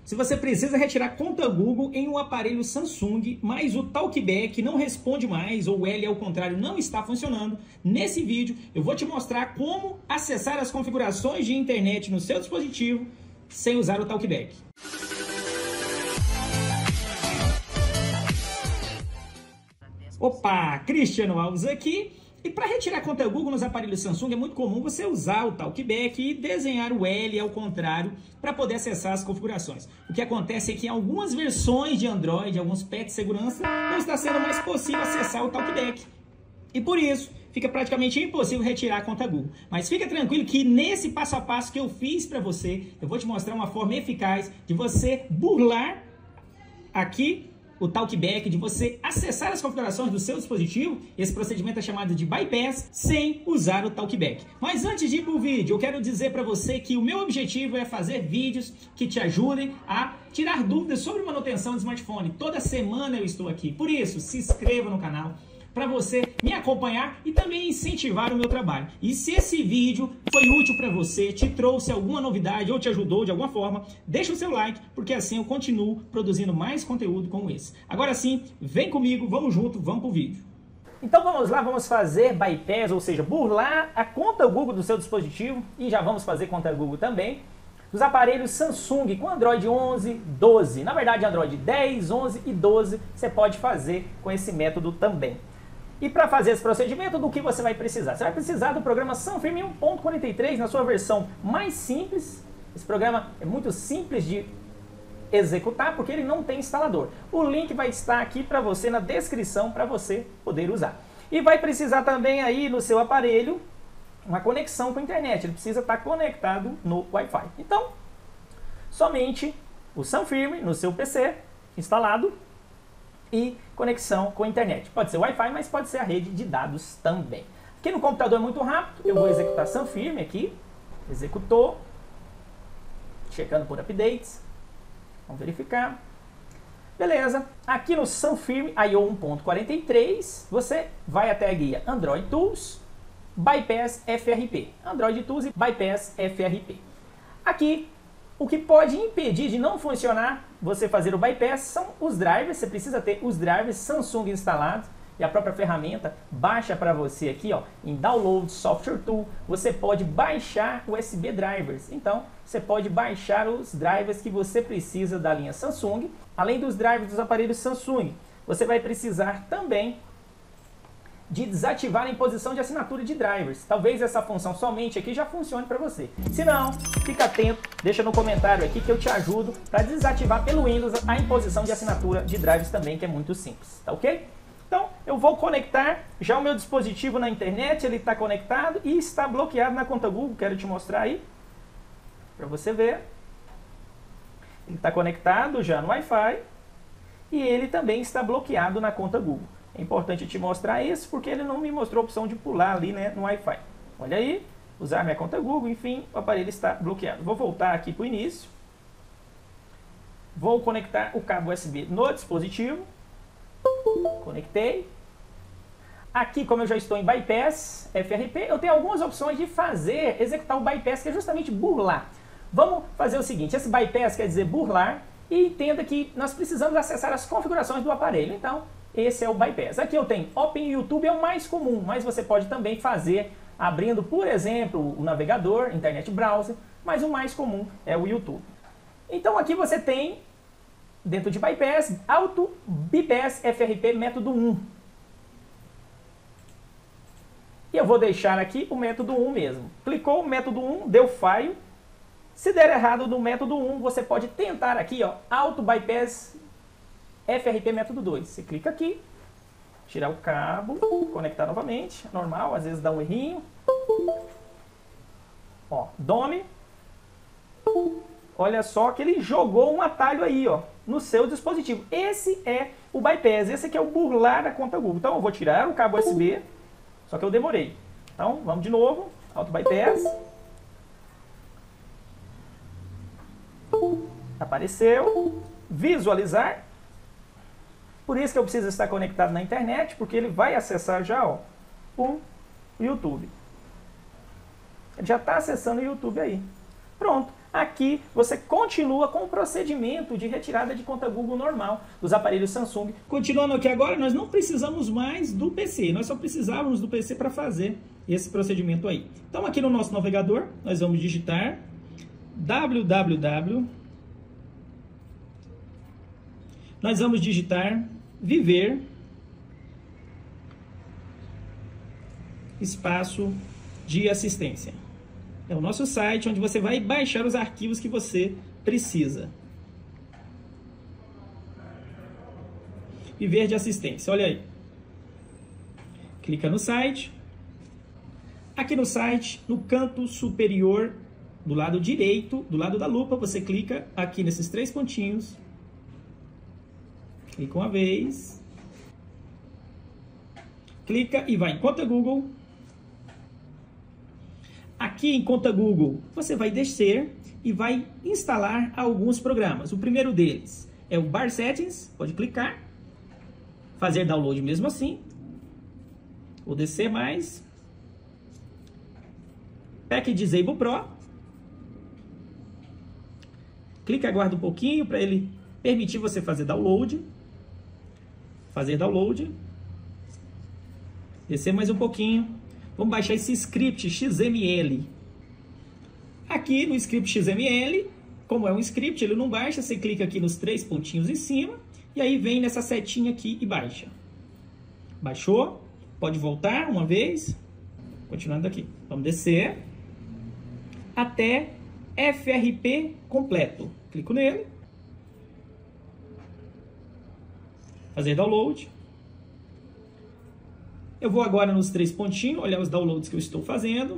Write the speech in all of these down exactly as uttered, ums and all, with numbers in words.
Se você precisa retirar conta Google em um aparelho Samsung, mas o Talkback não responde mais ou o L ao contrário não está funcionando, nesse vídeo eu vou te mostrar como acessar as configurações de internet no seu dispositivo sem usar o Talkback. Opa, Cristiano Alves aqui. E para retirar conta Google nos aparelhos Samsung é muito comum você usar o Talkback e desenhar o L ao contrário para poder acessar as configurações. O que acontece é que em algumas versões de Android, alguns patches de segurança, não está sendo mais possível acessar o Talkback. E por isso, fica praticamente impossível retirar a conta Google. Mas fica tranquilo que nesse passo a passo que eu fiz para você, eu vou te mostrar uma forma eficaz de você burlar aqui o Talkback, de você acessar as configurações do seu dispositivo. Esse procedimento é chamado de bypass, sem usar o Talkback. Mas antes de ir para o vídeo, eu quero dizer para você que o meu objetivo é fazer vídeos que te ajudem a tirar dúvidas sobre manutenção de smartphone. Toda semana eu estou aqui. Por isso, se inscreva no canal para você me acompanhar e também incentivar o meu trabalho. E se esse vídeo foi útil para você, te trouxe alguma novidade ou te ajudou de alguma forma, deixa o seu like, porque assim eu continuo produzindo mais conteúdo como esse. Agora sim, vem comigo, vamos junto, vamos pro vídeo. Então vamos lá, vamos fazer bypass, ou seja, burlar a conta Google do seu dispositivo, e já vamos fazer conta Google também dos aparelhos Samsung com Android onze, doze. Na verdade, Android dez, onze e doze você pode fazer com esse método também. E para fazer esse procedimento, do que você vai precisar? Você vai precisar do programa Sunfirm um ponto quarenta e três na sua versão mais simples. Esse programa é muito simples de executar porque ele não tem instalador. O link vai estar aqui para você na descrição para você poder usar. E vai precisar também aí no seu aparelho uma conexão com a internet. Ele precisa estar conectado no Wi-Fi. Então, somente o Sunfirm no seu P C instalado e conexão com a internet. Pode ser Wi-Fi, mas pode ser a rede de dados também. Aqui no computador é muito rápido, eu vou executar Sunfirm aqui, executou, checando por updates, vamos verificar. Beleza, aqui no Sunfirm I O um ponto quarenta e três, você vai até a guia Android Tools, Bypass F R P. Android Tools e Bypass F R P. Aqui, o que pode impedir de não funcionar você fazer o bypass são os drivers. Você precisa ter os drivers Samsung instalados e a própria ferramenta baixa para você aqui, ó, em Download Software Tool. Você pode baixar U S B drivers. Então, você pode baixar os drivers que você precisa da linha Samsung. Além dos drivers dos aparelhos Samsung, você vai precisar também de desativar a imposição de assinatura de drivers. Talvez essa função somente aqui já funcione para você. Se não, fica atento, deixa no comentário aqui que eu te ajudo para desativar pelo Windows a imposição de assinatura de drivers também, que é muito simples, tá ok? Então, eu vou conectar já o meu dispositivo na internet, ele está conectado e está bloqueado na conta Google. Quero te mostrar aí, para você ver. Ele está conectado já no Wi-Fi e ele também está bloqueado na conta Google. É importante te mostrar isso porque ele não me mostrou a opção de pular ali, né, no Wi-Fi. Olha aí, usar minha conta Google, enfim, o aparelho está bloqueado. Vou voltar aqui para o início. Vou conectar o cabo U S B no dispositivo. Conectei. Aqui, como eu já estou em Bypass F R P, eu tenho algumas opções de fazer, executar o Bypass, que é justamente burlar. Vamos fazer o seguinte, esse Bypass quer dizer burlar, e entenda que nós precisamos acessar as configurações do aparelho. Então, esse é o bypass. Aqui eu tenho Open YouTube, é o mais comum, mas você pode também fazer abrindo, por exemplo, o navegador, Internet Browser, mas o mais comum é o YouTube. Então aqui você tem, dentro de bypass, Auto Bypass F R P método um. E eu vou deixar aqui o método um mesmo. Clicou o método um, deu falho. Se der errado no método um, você pode tentar aqui, ó, Auto Bypass F R P método dois. Você clica aqui, tirar o cabo, conectar novamente, normal, às vezes dá um errinho. Ó, Dome. Olha só que ele jogou um atalho aí, ó, no seu dispositivo. Esse é o bypass, esse aqui é o burlar da conta Google. Então eu vou tirar o cabo U S B, só que eu demorei. Então vamos de novo, Auto Bypass. Apareceu, visualizar. Por isso que eu preciso estar conectado na internet, porque ele vai acessar já, ó, o YouTube. Ele já está acessando o YouTube aí. Pronto. aqui você continua com o procedimento de retirada de conta Google normal dos aparelhos Samsung. Continuando aqui agora, nós não precisamos mais do P C, nós só precisávamos do P C para fazer esse procedimento aí. Então aqui no nosso navegador, nós vamos digitar www, nós vamos digitar viver, espaço de assistência. É o nosso site onde você vai baixar os arquivos que você precisa. Viver de assistência, olha aí. Clica no site. Aqui no site, no canto superior, do lado direito, do lado da lupa, você clica aqui nesses três pontinhos. Clica uma vez. Clica e vai em conta Google. Aqui em conta Google, você vai descer e vai instalar alguns programas. O primeiro deles é o Bar Settings, pode clicar, fazer download mesmo assim. Vou descer mais. Pack Disable Pro. Clica e aguarda um pouquinho para ele permitir você fazer download. Fazer download. Descer mais um pouquinho. Vamos baixar esse script X M L. Aqui no script X M L, como é um script, ele não baixa. Você clica aqui nos três pontinhos em cima. E aí vem nessa setinha aqui e baixa. Baixou. Pode voltar uma vez. Continuando aqui. Vamos descer. Até F R P completo. Clico nele. Fazer download. Eu vou agora nos três pontinhos, olhar os downloads que eu estou fazendo.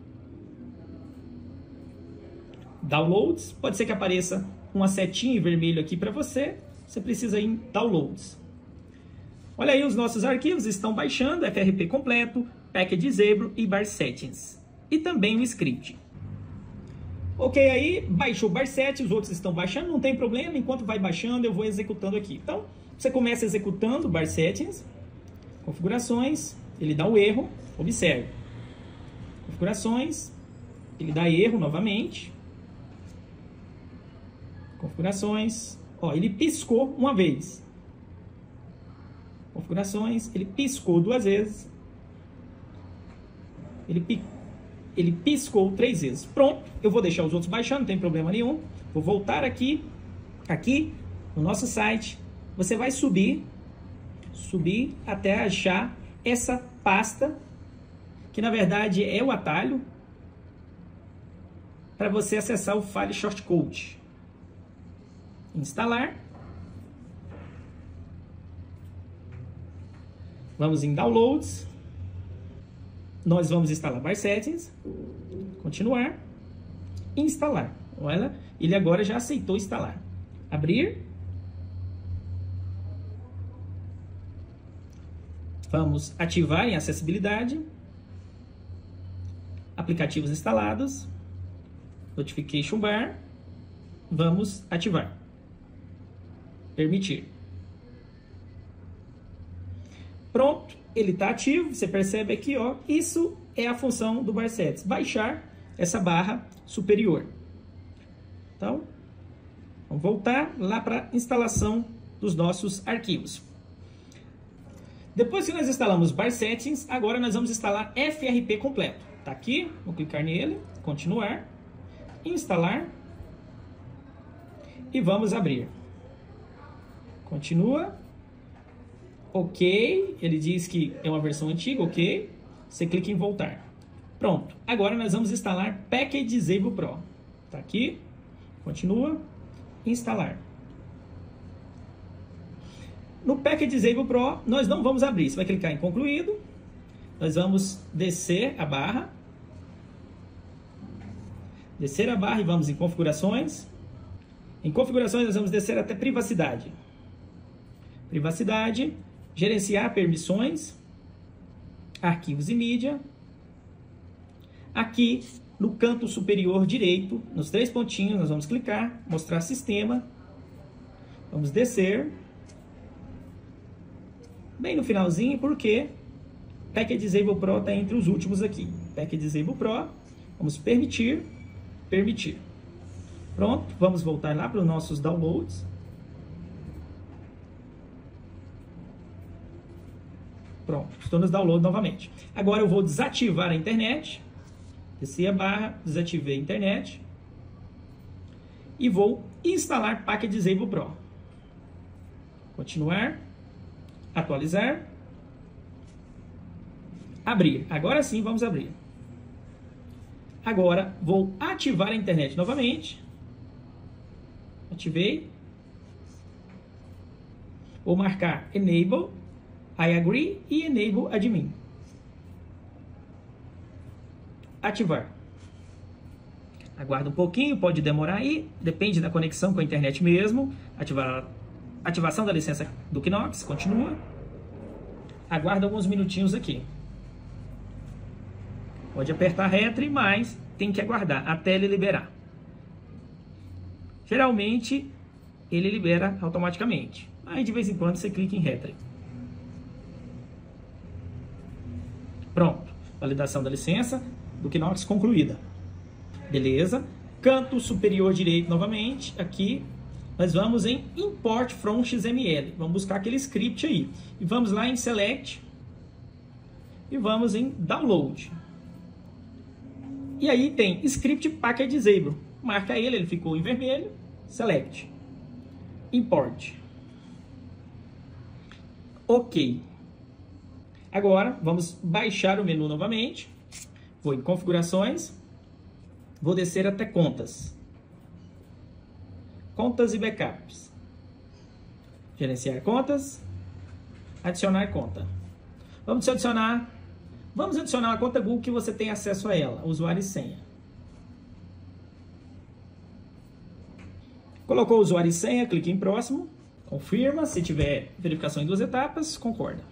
Downloads. Pode ser que apareça uma setinha em vermelho aqui para você. Você precisa ir em Downloads. Olha aí, os nossos arquivos estão baixando. F R P completo, Pack Disable e Bar Settings. E também o script. Ok, aí baixou o Bar Settings, os outros estão baixando, não tem problema. Enquanto vai baixando, eu vou executando aqui. Então, você começa executando o Bar Settings. Configurações, ele dá o erro, observe. Configurações, ele dá erro novamente. Configurações, ó, ele piscou uma vez. Configurações, ele piscou duas vezes. Ele, pi, ele piscou três vezes. Pronto, eu vou deixar os outros baixando, não tem problema nenhum. Vou voltar aqui, aqui no nosso site. Você vai subir. Subir até achar essa pasta, que na verdade é o atalho para você acessar o file shortcode. Instalar. Vamos em Downloads. Nós vamos instalar Bar Settings. Continuar. Instalar. Olha, ele agora já aceitou instalar. Abrir. Vamos ativar em acessibilidade, aplicativos instalados, Notification Bar, vamos ativar, permitir. Pronto, ele está ativo, você percebe aqui, ó, isso é a função do Bar Settings, baixar essa barra superior. Então, vamos voltar lá para a instalação dos nossos arquivos. Depois que nós instalamos Bar Settings, agora nós vamos instalar F R P completo. Tá aqui, vou clicar nele, continuar, instalar e vamos abrir. Continua. Ok, ele diz que é uma versão antiga, ok. Você clica em voltar. Pronto, agora nós vamos instalar Pack Disable Pro. Tá aqui, continua, instalar. No Pack Disable Pro, nós não vamos abrir. Você vai clicar em concluído. Nós vamos descer a barra. Descer a barra e vamos em configurações. Em configurações, nós vamos descer até privacidade. Privacidade, gerenciar permissões, arquivos e mídia. Aqui, no canto superior direito, nos três pontinhos, nós vamos clicar, mostrar sistema. Vamos descer. Bem no finalzinho, porque Pack Disable Pro está entre os últimos aqui. Pack Disable Pro, vamos permitir, permitir. Pronto, vamos voltar lá para os nossos downloads. Pronto, estou nos downloads novamente. Agora eu vou desativar a internet. Desci a barra, desativei a internet. E vou instalar Packet Disable Pro. Continuar. Atualizar. Abrir. Agora sim, vamos abrir. Agora, vou ativar a internet novamente. Ativei. Vou marcar Enable, I agree e Enable Admin. Ativar. Aguarda um pouquinho, pode demorar aí, depende da conexão com a internet mesmo. Ativar, ativação da licença do Knox, continua. Aguarda alguns minutinhos aqui. Pode apertar Retry, mas tem que aguardar até ele liberar. Geralmente, ele libera automaticamente. Aí, de vez em quando, você clica em Retry. Pronto. Validação da licença do Knox concluída. Beleza. Canto superior direito novamente. Aqui, nós vamos em Import from X M L. Vamos buscar aquele script aí. E vamos lá em Select. E vamos em Download. E aí tem Script Packet Disable. Marca ele, ele ficou em vermelho. Select. Import. Ok. Agora, vamos baixar o menu novamente. Vou em Configurações. Vou descer até Contas. Contas e Backups. Gerenciar contas. Adicionar conta. Vamos adicionar... Vamos adicionar a conta Google que você tem acesso a ela, usuário e senha. Colocou o usuário e senha, clique em próximo, confirma, se tiver verificação em duas etapas, concorda.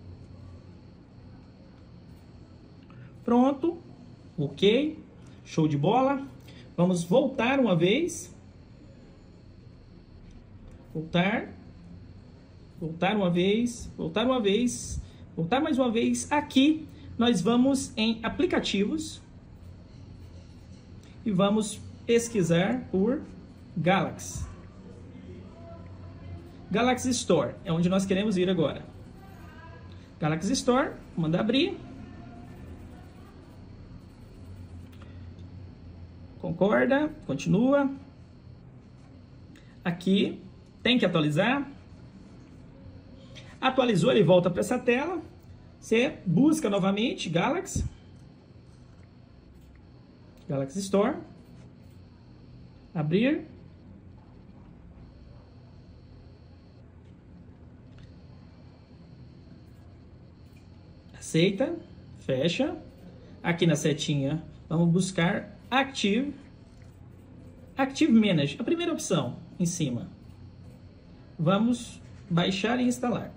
Pronto, ok, show de bola. Vamos voltar uma vez. Voltar, voltar uma vez, voltar uma vez, voltar mais uma vez aqui. Nós vamos em aplicativos e vamos pesquisar por Galaxy. Galaxy Store é onde nós queremos ir agora. Galaxy Store, manda abrir. Concorda, continua. Aqui tem que atualizar. Atualizou, ele volta para essa tela. Você busca novamente Galaxy, Galaxy Store, abrir, aceita, fecha, aqui na setinha vamos buscar Active, Active Manage, a primeira opção em cima, vamos baixar e instalar.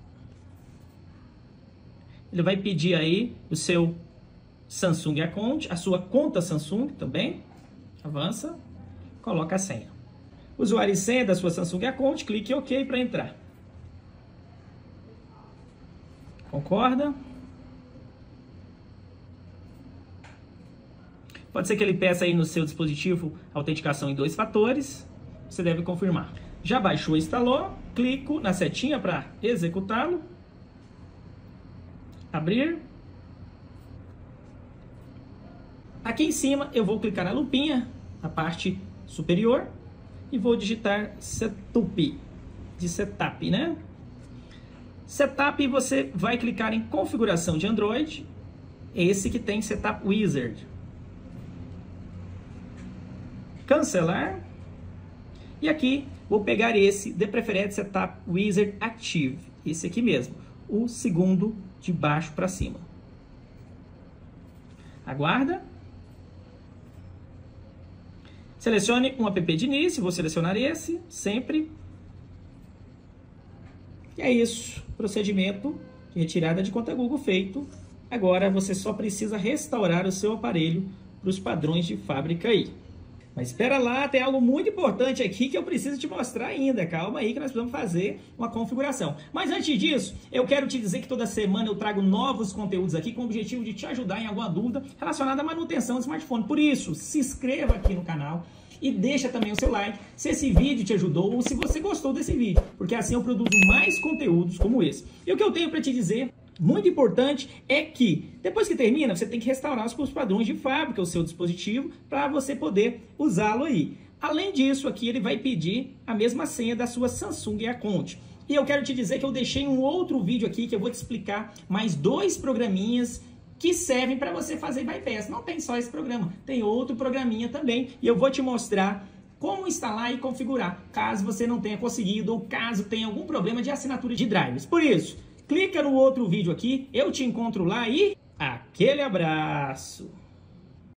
Ele vai pedir aí o seu Samsung Account, a sua conta Samsung também. Avança, coloca a senha. Usuário e senha da sua Samsung Account, clique em OK para entrar. Concorda? Pode ser que ele peça aí no seu dispositivo autenticação em dois fatores. Você deve confirmar. Já baixou e instalou, clico na setinha para executá-lo. Abrir. Aqui em cima eu vou clicar na lupinha, na parte superior, e vou digitar Setup, de Setup, né? Setup, você vai clicar em Configuração de Android, esse que tem Setup Wizard. Cancelar. E aqui vou pegar esse de preferência Setup Wizard Active, esse aqui mesmo, o segundo de baixo para cima. Aguarda. Selecione um app de início, vou selecionar esse, sempre. E é isso, procedimento de retirada de conta Google feito. Agora você só precisa restaurar o seu aparelho para os padrões de fábrica aí. Mas espera lá, tem algo muito importante aqui que eu preciso te mostrar ainda. Calma aí que nós precisamos fazer uma configuração. Mas antes disso, eu quero te dizer que toda semana eu trago novos conteúdos aqui com o objetivo de te ajudar em alguma dúvida relacionada à manutenção do smartphone. Por isso, se inscreva aqui no canal, e deixa também o seu like se esse vídeo te ajudou ou se você gostou desse vídeo, porque assim eu produzo mais conteúdos como esse. E o que eu tenho para te dizer, muito importante, é que depois que termina, você tem que restaurar os padrões de fábrica, o seu dispositivo, para você poder usá-lo aí. Além disso, aqui ele vai pedir a mesma senha da sua Samsung Account. E eu quero te dizer que eu deixei um outro vídeo aqui que eu vou te explicar mais dois programinhas que servem para você fazer bypass. Não tem só esse programa, tem outro programinha também e eu vou te mostrar como instalar e configurar, caso você não tenha conseguido ou caso tenha algum problema de assinatura de drivers. Por isso, clica no outro vídeo aqui, eu te encontro lá e aquele abraço!